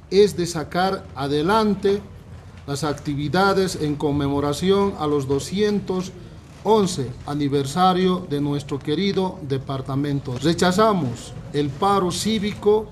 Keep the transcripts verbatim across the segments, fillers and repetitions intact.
es de sacar adelante las actividades en conmemoración a los doscientos once aniversario de nuestro querido departamento. Rechazamos el paro cívico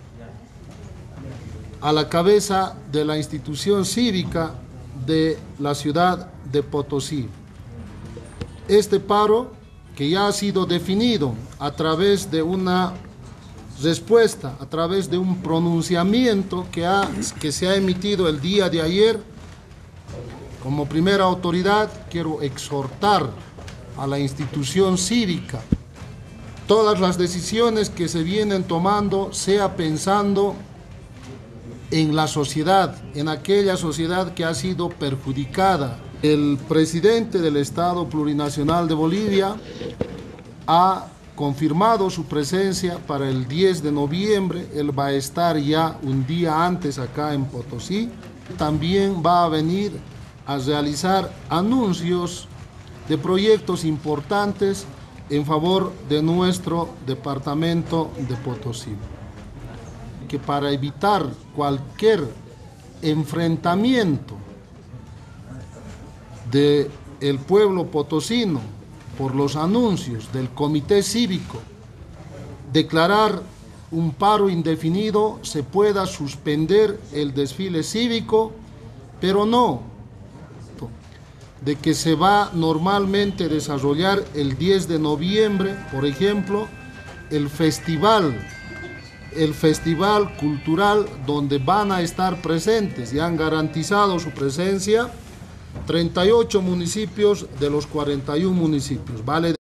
a la cabeza de la institución cívica de la ciudad de Potosí. Este paro, que ya ha sido definido a través de una respuesta, a través de un pronunciamiento que, ha, que se ha emitido el día de ayer, como primera autoridad quiero exhortar a la institución cívica, todas las decisiones que se vienen tomando, sea pensando en la sociedad, en aquella sociedad que ha sido perjudicada. El presidente del Estado Plurinacional de Bolivia ha confirmado su presencia para el diez de noviembre, él va a estar ya un día antes acá en Potosí, también va a venir a realizar anuncios de proyectos importantes en favor de nuestro departamento de Potosí. Que para evitar cualquier enfrentamiento del pueblo potosino por los anuncios del Comité Cívico, declarar un paro indefinido, se pueda suspender el desfile cívico, pero no de que se va normalmente a desarrollar el diez de noviembre, por ejemplo, el festival, el festival cultural donde van a estar presentes y han garantizado su presencia treinta y ocho municipios de los cuarenta y uno municipios. Vale